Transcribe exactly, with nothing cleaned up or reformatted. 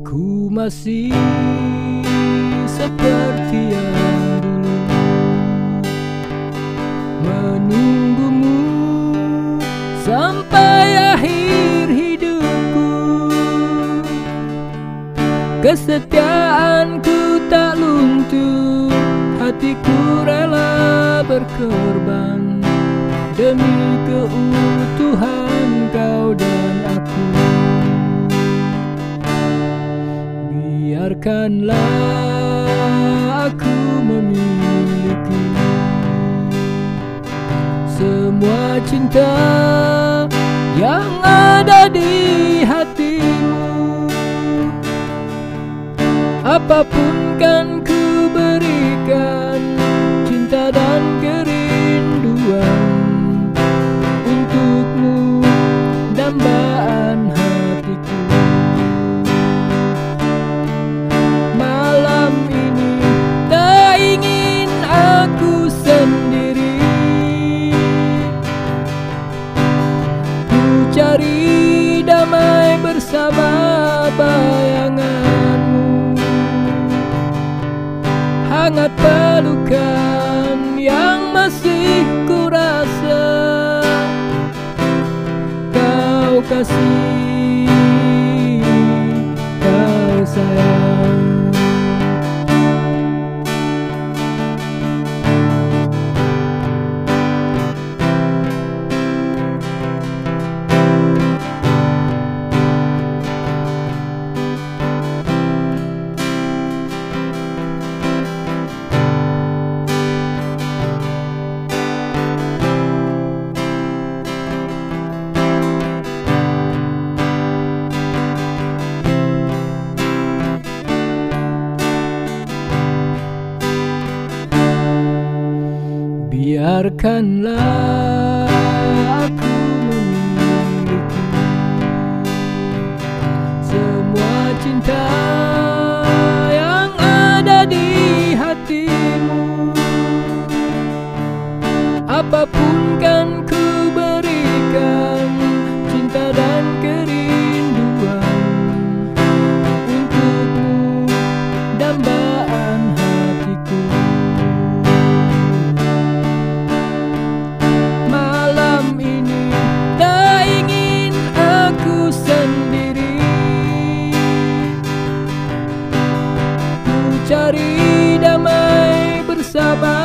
Ku masih seperti yang dulu, menunggumu sampai akhir hidupku. Kesetiaanku tak luntur, hatiku rela berkorban demi keutuhan kau dan aku. Biarkanlah aku memiliki semua cinta yang ada di hatimu. Apapun kan ku berikan, cinta dan kerinduan untukmu, dambaan hatiku. Malam ini tak ingin aku sendiri, ku cari damai bersama bayanganmu. Hangat pelukan yang masih ku rasa kau kasih, kau sayang. Biarkanlah aku memiliki semua cinta yang ada di hatimu. Apapun kan ku berikan, cinta dan kerinduan untukmu, dambaan hatiku. Cari damai bersama